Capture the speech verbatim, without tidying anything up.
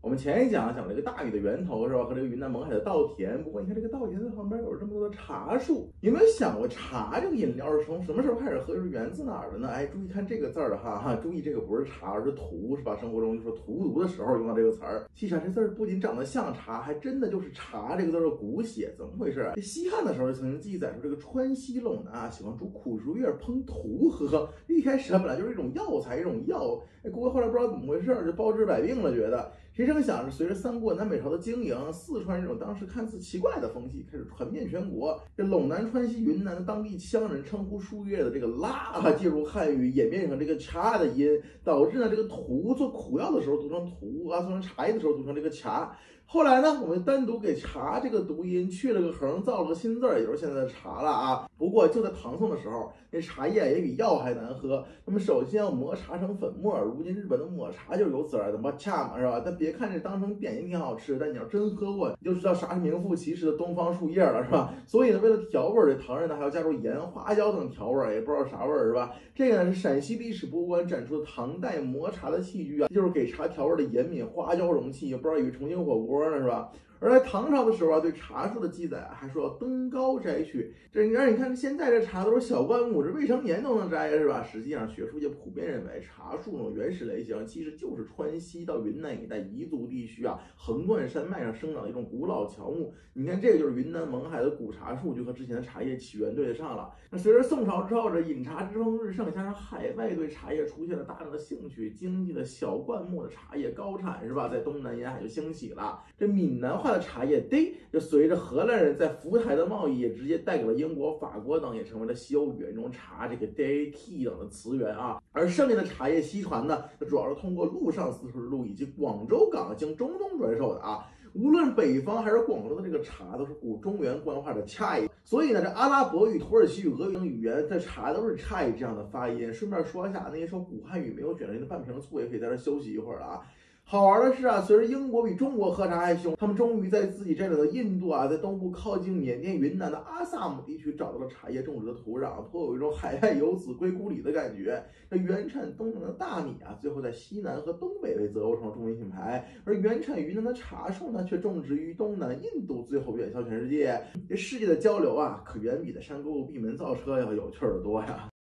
我们前一讲讲这个大禹的源头是吧，和这个云南勐海的稻田。不过你看这个稻田的旁边有这么多的茶树，有没有想过茶这个饮料是从什么时候开始喝，是源自哪儿的呢？哎，注意看这个字儿哈哈，注意这个不是茶，而是荼，是吧？生活中就说荼毒的时候用到这个词儿。其实啊，这字儿不仅长得像茶，还真的就是茶这个字的古写。怎么回事？这西汉的时候曾经记载说，这个川西陇南啊，喜欢煮苦竹叶烹荼喝。一开始它本来就是一种药材，一种药。哎，不过后来不知道怎么回事，就包治百病了，觉得。谁成想是随着三国南北朝的经营，四川这种当时看似奇怪的风气开始传遍全国。这陇南、川西、云南的当地乡人称呼树叶的这个“辣”介入汉语，演变成这个“茶”的音，导致呢这个“荼”做苦药的时候读成“荼”啊，做成茶叶的时候读成这个“茶”。后来呢，我们单独给茶这个读音去了个横，造了个新字儿，也就是现在的茶了啊。不过就在唐宋的时候，那茶叶也比药还难喝。那么首先要磨茶成粉末，如今日本的抹茶就是由此而来的抹茶嘛，是吧？但别看这当成点心挺好吃，但你要真喝过，你就知道啥是名副其实的东方树叶了，是吧？所以呢，为了调味儿，这唐人呢还要加入盐、花椒等调味儿，也不知道啥味儿，是吧？这个呢是陕西历史博物馆展出的唐代磨茶的器具啊，就是给茶调味的盐米、花椒容器，也不知道以为重庆火锅呢，是吧？而在唐朝的时候啊，对茶树的记载还说要登高摘去。这而你看现在这茶都是小灌木，这未成年都能摘是吧？实际上学术界普遍认为，茶树这种原始类型其实就是川西到云南一带彝族地区啊横断山脉上生长的一种古老乔木。你看这个就是云南勐海的古茶树，就和之前的茶叶起源对得上了。那随着宋朝之后，这饮茶之风日盛，加上海外对茶叶出现了大量的兴趣，经济的小灌木的茶叶高产是吧，在东南沿海就兴起了。这闽南话的茶叶 day 就随着荷兰人在福台的贸易，也直接带给了英国、法国等，也成为了西欧语言中茶这个 day tea 等的词源啊。而剩下的茶叶西传呢，主要是通过陆上丝绸之路以及广州港经中东转售的啊。无论北方还是广州的这个茶，都是古中原官话的 chai， 所以呢，这阿拉伯语、土耳其语、俄语等语言在茶都是 chai 这样的发音。顺便说一下，那些说古汉语没有卷舌音的半瓶醋，也可以在这休息一会儿了啊。好玩的是啊，随着英国比中国喝茶还凶，他们终于在自己占领的印度啊，在东部靠近缅甸、云南的阿萨姆地区找到了茶叶种植的土壤，颇有一种海外游子归故里的感觉。这原产东南的大米啊，最后在西南和东北被择偶成了著名品牌，而原产云南的茶树呢，却种植于东南印度，最后远销全世界。这世界的交流啊，可远比在山沟沟闭门造车要有趣的多呀。